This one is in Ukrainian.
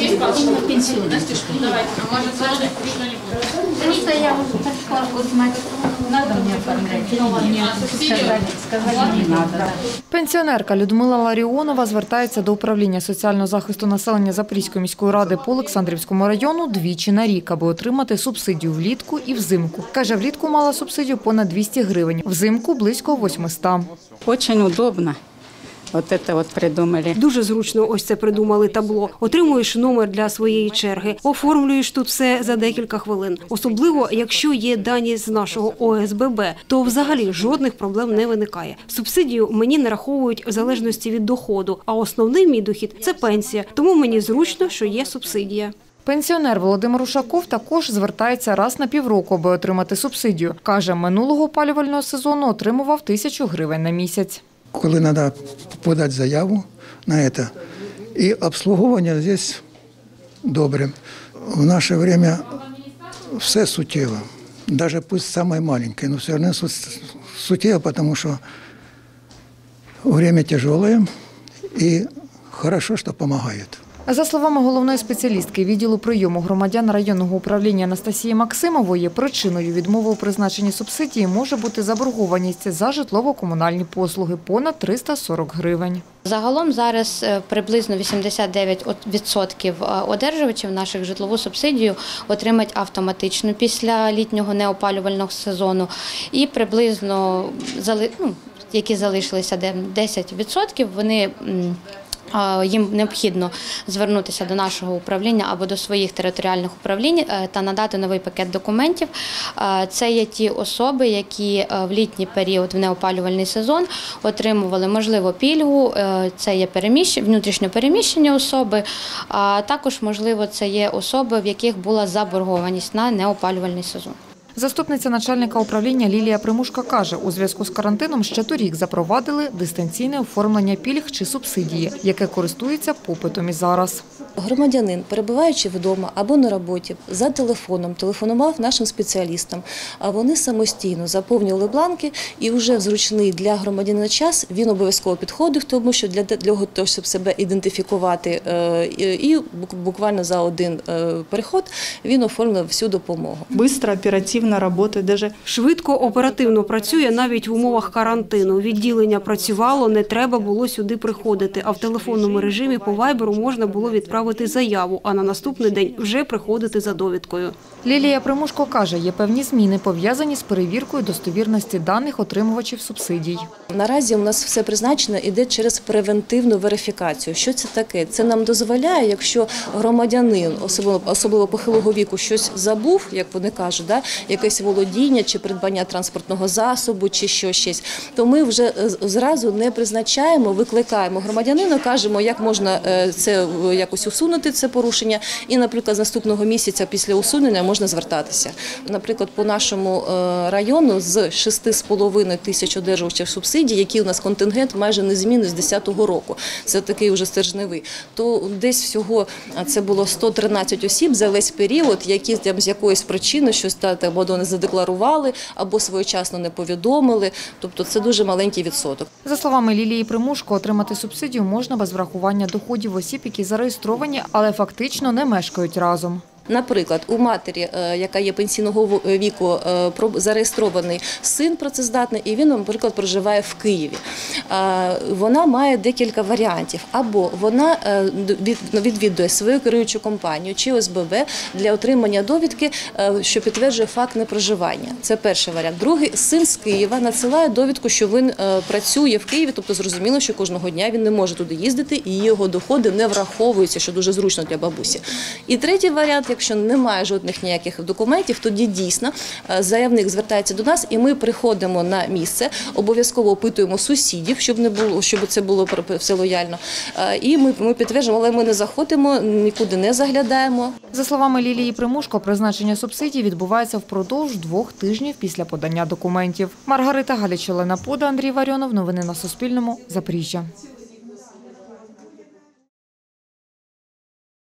пенсионный. Просто я хотела узнать, надо мне оформлять или нет. Сказали, не надо. Пенсіонерка Людмила Ларіонова звертається до управління соціального захисту населення Запорізької міської ради по Олександрівському району двічі на рік, аби отримати субсидію влітку і взимку. Каже, влітку мала субсидію понад 200 гривень, взимку – близько 800. Очень удобно. Вот это вот придумали. Дуже зручно ось це придумали табло. Отримуєш номер для своєї черги, оформлюєш тут все за декілька хвилин. Особливо, якщо є дані з нашого ОСББ, то взагалі жодних проблем не виникає. Субсидію мені нараховують в залежності від доходу, а основний мій дохід – це пенсія. Тому мені зручно, що є субсидія. Пенсіонер Володимир Ушаков також звертається раз на півроку, аби отримати субсидію. Каже, минулого опалювального сезону отримував 1000 гривень на місяць. Коли треба подати заяву на це, і обслуговування тут добре. В наше время все суттєво, навіть пусть самое маленькое, но все одно суттєво, тому що время тяжелое і хорошо, що допомагають. За словами головної спеціалістки відділу прийому громадян районного управління Анастасії Максимової, причиною відмови у призначенні субсидії може бути заборгованість за житлово-комунальні послуги – понад 340 гривень. Загалом зараз приблизно 89% одержувачів наших житлову субсидію отримають автоматично після літнього неопалювального сезону. І приблизно, які залишилися 10%, вони їм необхідно звернутися до нашого управління або до своїх територіальних управлінь та надати новий пакет документів. Це є ті особи, які в літній період, в неопалювальний сезон, отримували, можливо, пільгу, це є внутрішньо переміщені особи, а також, можливо, це є особи, в яких була заборгованість на неопалювальний сезон. Заступниця начальника управління Лілія Примушка каже, у зв'язку з карантином ще торік запровадили дистанційне оформлення пільг чи субсидії, яке користується попитом і зараз. Громадянин, перебуваючи вдома або на роботі, за телефоном телефонував нашим спеціалістам, а вони самостійно заповнювали бланки і вже в зручний для громадянина час він обов'язково підходив, тому що для того, щоб себе ідентифікувати, і буквально за один переход він оформив всю допомогу. Швидко, оперативно працює. Швидко, оперативно працює навіть в умовах карантину. Відділення працювало, не треба було сюди приходити, а в телефонному режимі по вайберу можна було відправити заяву, а на наступний день вже приходити за довідкою. Лілія Примушко каже, є певні зміни, пов'язані з перевіркою достовірності даних отримувачів субсидій. Наразі у нас все призначено іде через превентивну верифікацію. Що це таке? Це нам дозволяє, якщо громадянин, особливо похилого віку, щось забув, як вони кажуть, якесь володіння чи придбання транспортного засобу чи щось, то ми вже зразу не призначаємо, викликаємо громадянина, кажемо, як можна це якось усунути, це порушення, і, наприклад, з наступного місяця після усунення можна звертатися. Наприклад, по нашому району з 6,5 тисяч одержувачів субсидій, який у нас контингент майже незмінний з 2010 року, це такий вже стержневий, то десь всього це було 113 осіб за весь період, які з якоїсь причини щось або не задекларували, або своєчасно не повідомили, тобто це дуже маленький відсоток. За словами Лілії Примушко, отримати субсидію можна без врахування доходів осіб, які зареєстровані, але фактично не мешкають разом. Наприклад, у матері, яка є пенсійного віку, зареєстрований син працездатний, і він, наприклад, проживає в Києві. Вона має декілька варіантів. Або вона відвідує свою керуючу компанію чи ОСББ для отримання довідки, що підтверджує факт непроживання. Це перший варіант. Другий – син з Києва надсилає довідку, що він працює в Києві, тобто зрозуміло, що кожного дня він не може туди їздити і його доходи не враховуються, що дуже зручно для бабусі. І третій варіант – якщо немає жодних ніяких документів, тоді дійсно заявник звертається до нас, і ми приходимо на місце, обов'язково опитуємо сусідів, щоб це було все лояльно. І ми підтверджуємо, але ми не заходимо, нікуди не заглядаємо. За словами Лілії Примушко, призначення субсидій відбувається впродовж 2 тижнів після подання документів. Маргарита Галіч, Олена Пода, Андрій Варіонов. Новини на Суспільному. Запоріжжя.